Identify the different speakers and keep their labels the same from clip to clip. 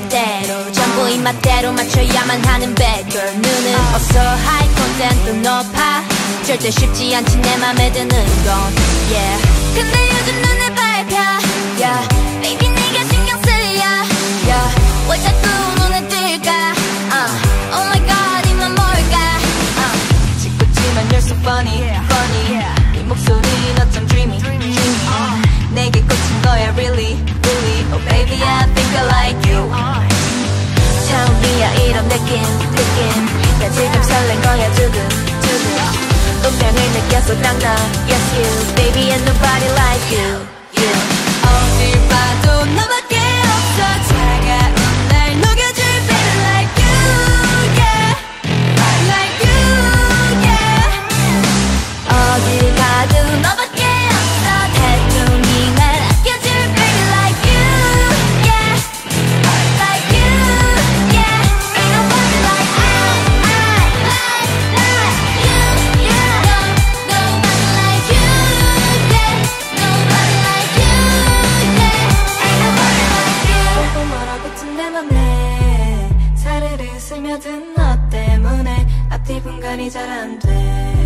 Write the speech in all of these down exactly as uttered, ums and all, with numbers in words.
Speaker 1: 멋대로 전부 입맛대로 맞춰야만 하는 bad girl. 눈은 없어 high content도 높아 절대 쉽지 않지 내 맘에 드는 건 yeah. 근데 요즘 눈을 밟혀 yeah. Baby 네가 신경 쓰여 yeah. 왜 자꾸 눈에 뜰까 uh. Oh my god 이만 뭘까 uh.
Speaker 2: 짓궂지만 you're so funny funny 네 목소리는 어쩜 dreamy dreamy 내게 꽂힌 거야 really really Oh baby I think I like you
Speaker 1: 처음이야 이런 느낌 느낌 나 지금 설렌 거야 두근 두근 운명을 느껴서 딱 나 Yes you baby and nobody like you you
Speaker 2: 어딜 봐도 너밖에 없어 차가운 날 녹여줄 baby like you yeah like you yeah
Speaker 1: 어딜 가도 너밖에 없어 태풍이 날 아껴줄 baby like you yeah like you yeah ain't nobody like I I like like you yeah no nobody like you yeah nobody like you yeah ain't nobody like you
Speaker 2: 또 뭐라고 내 맘에 사르르 스며든 너 때문에 앞뒤 분간이 잘 안 돼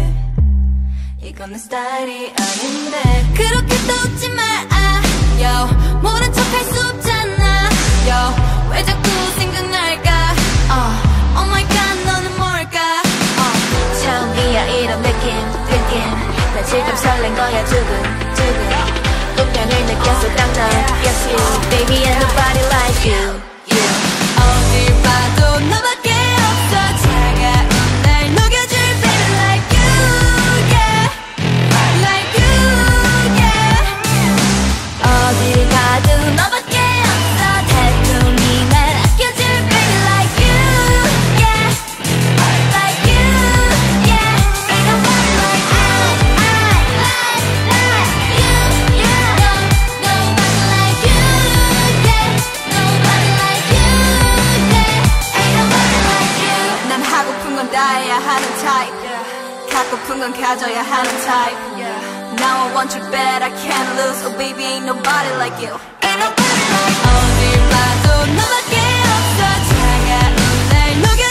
Speaker 2: 이건 내 스타일이 아닌데
Speaker 1: 그렇게 또 웃지 마 아, yo. 모른 척 할 수 없잖아 yo. 왜 자꾸 생각날까 uh. Oh my god 너는 뭘까 uh. 처음이야 이런 느낌 느낌 나 지금 설렌 거야 두근 두근 운명을 느껴서 딱 나 Yes you baby and nobody like you you
Speaker 2: 어딜 봐도 너밖에 없어 차가운 날 녹여줄 baby like you yeah like you yeah
Speaker 1: 어딜 가도 너밖에 없어 태풍이 날 아껴줄 baby like you yeah like you yeah ain't nobody like I I like like you yeah no nobody like you yeah nobody like you yeah ain't nobody like you
Speaker 2: 난 하고픈 건 다 해야 하는 타입 갖고픈 건 가져야 하는 타입 Now I want you bad I can't lose Oh baby ain't nobody like you
Speaker 1: ain't nobody like
Speaker 2: 어딜 봐도 너밖에 없어 차가운 날 녹여